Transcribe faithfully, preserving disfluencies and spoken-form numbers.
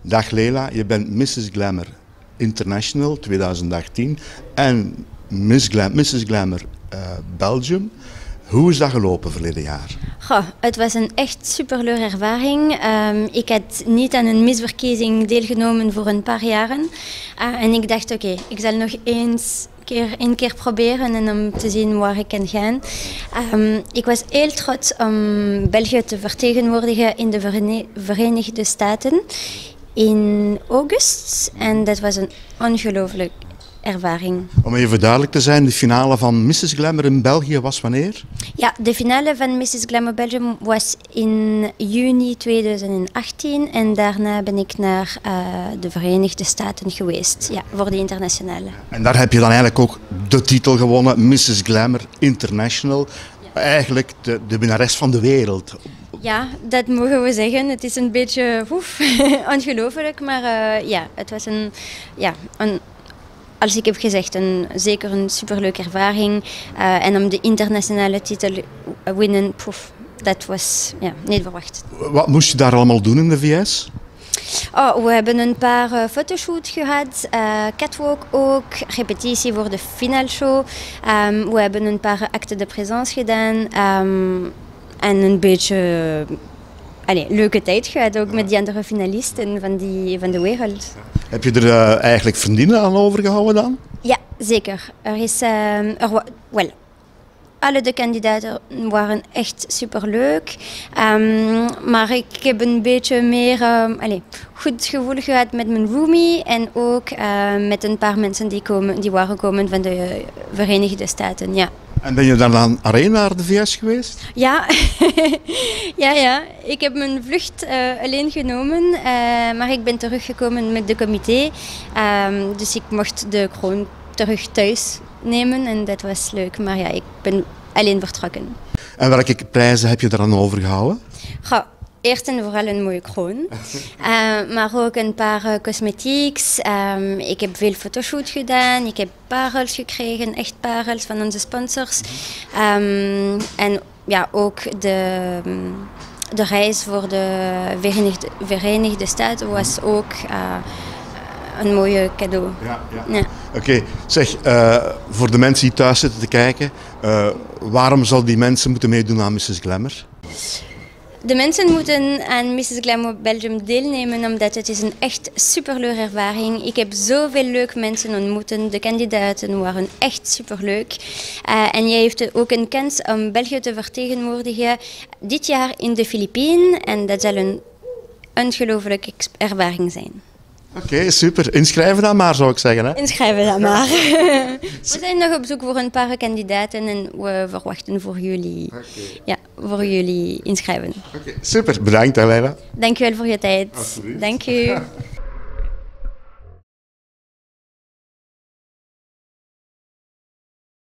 Dag Leila, je bent missus Glamour International tweeduizend achttien en Miss Glam missus Glamour uh, Belgium. Hoe is dat gelopen verleden jaar? Goh, het was een echt superleuke ervaring. Um, ik had niet aan een misverkiezing deelgenomen voor een paar jaren. Uh, en ik dacht, oké, okay, ik zal nog eens keer, een keer proberen en om te zien waar ik kan gaan. Um, ik was heel trots om België te vertegenwoordigen in de Verenigde Staten in augustus. En dat was een ongelooflijk ervaring. Om even duidelijk te zijn, de finale van missus Glamour in België was wanneer? Ja, de finale van missus Glamour Belgium was in juni tweeduizend achttien en daarna ben ik naar uh, de Verenigde Staten geweest, ja, voor de internationale. En daar heb je dan eigenlijk ook de titel gewonnen, missus Glamour International, ja. Eigenlijk de, de winnares van de wereld. Ja, dat mogen we zeggen. Het is een beetje oef, ongelooflijk, maar uh, ja, het was een, ja, een als ik heb gezegd, een, zeker een superleuke ervaring. Uh, en om de internationale titel winnen, poef, dat was ja, niet verwacht. Wat moest je daar allemaal doen in de V S? Oh, we hebben een paar uh, fotoshoots gehad, uh, catwalk ook, repetitie voor de finalshow. Um, we hebben een paar actes de présence gedaan um, en een beetje allez, leuke tijd gehad, ook met die andere finalisten van, die, van de wereld. Heb je er uh, eigenlijk vriendinnen aan overgehouden dan? Ja, zeker. Er is, uh, er, well, alle de kandidaten waren echt superleuk. Um, maar ik heb een beetje meer um, allez, goed gevoel gehad met mijn roomie en ook uh, met een paar mensen die, komen, die waren komen van de Verenigde Staten. Ja. En ben je dan, dan alleen naar de V S geweest? Ja, ja, ja. Ik heb mijn vlucht uh, alleen genomen, uh, maar ik ben teruggekomen met de comité. Um, dus ik mocht de kroon terug thuis nemen en dat was leuk. Maar ja, ik ben alleen vertrokken. En welke prijzen heb je er dan overgehouden? Goh, eerst en vooral een mooie kroon, uh, maar ook een paar uh, cosmetics. Um, ik heb veel fotoshoots gedaan, ik heb parels gekregen, echt parels van onze sponsors. Um, en ja, ook de, de reis voor de Verenigde, Verenigde Staten was ook uh, een mooie cadeau. Ja, ja. Ja. Oké, okay. Zeg, uh, voor de mensen die thuis zitten te kijken, uh, waarom zal die mensen moeten meedoen aan missus Glamour? De mensen moeten aan missus Glamour Belgium deelnemen omdat het is een echt superleuke ervaring. Ik heb zoveel leuke mensen ontmoet. De kandidaten waren echt superleuk. Uh, en jij heeft ook een kans om België te vertegenwoordigen dit jaar in de Filipijnen. En dat zal een ongelooflijke ervaring zijn. Oké, okay, super. Inschrijven dan maar, zou ik zeggen. Hè? Inschrijven dan maar. We zijn nog op zoek voor een paar kandidaten en we verwachten voor jullie, okay. ja, voor jullie inschrijven. Okay, super. Bedankt, Leila. Dank u wel voor je tijd. Dank u.